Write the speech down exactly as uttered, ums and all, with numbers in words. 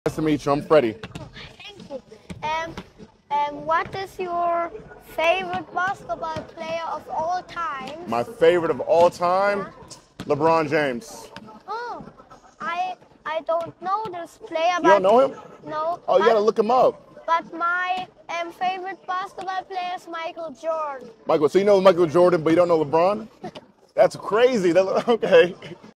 Nice to meet you. I'm Freddie. Thank you. Um, um, what is your favorite basketball player of all time? My favorite of all time, LeBron James. Oh, I I don't know this player, You don't but know him? no. Oh, you but, gotta look him up. But my um, favorite basketball player is Michael Jordan. Michael, so you know Michael Jordan, but you don't know LeBron? That's crazy. That, okay.